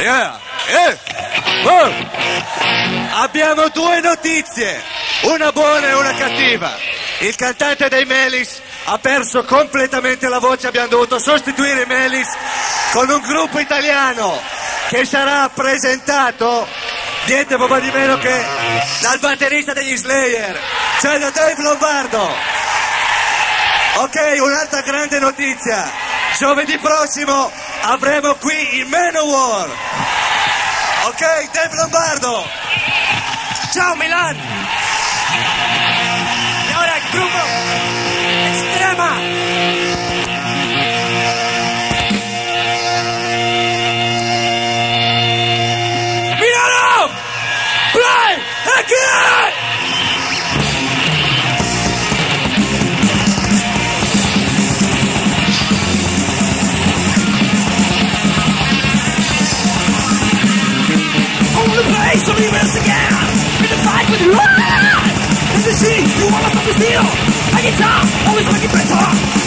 Yeah. Abbiamo due notizie, una buona e una cattiva. Il cantante dei Melis ha perso completamente la voce, abbiamo dovuto sostituire i Melis con un gruppo italiano che sarà presentato niente po' di meno che dal batterista degli Slayer, cioè da Dave Lombardo. Ok, un'altra grande notizia: giovedì prossimo avremo qui il Manowar. Ok, Dave Lombardo. Ciao Milan. E ora il gruppo Extrema. Milano! Play again! So we once again in the fight with the light. In the sea, you wanna stop the steel. A guitar, always make it better.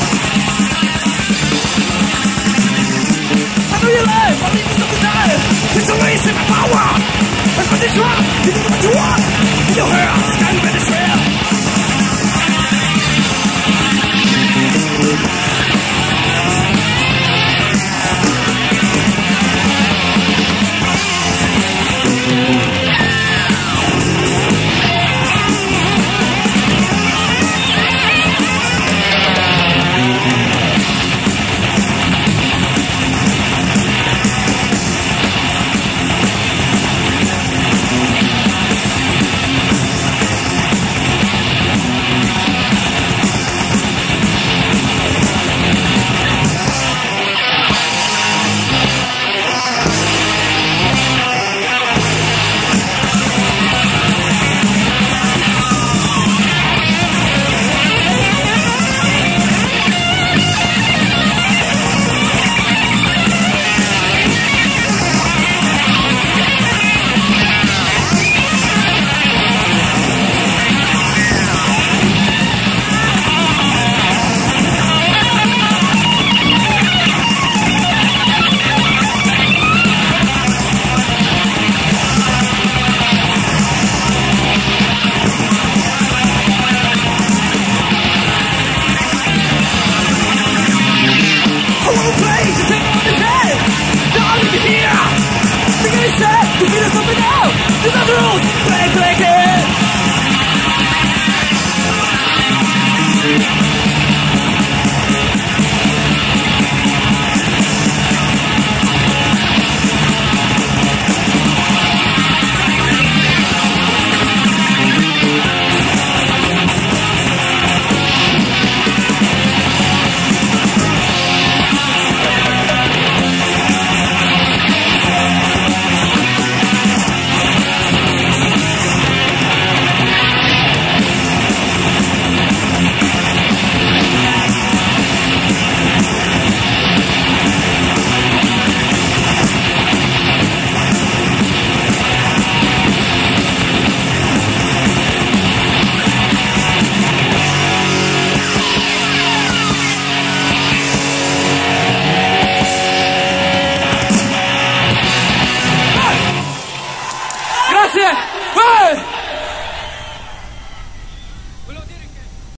I know your life, I need to stop the style. It's a race in my power. That's what it's wrong. You think what you want. In your hair, sky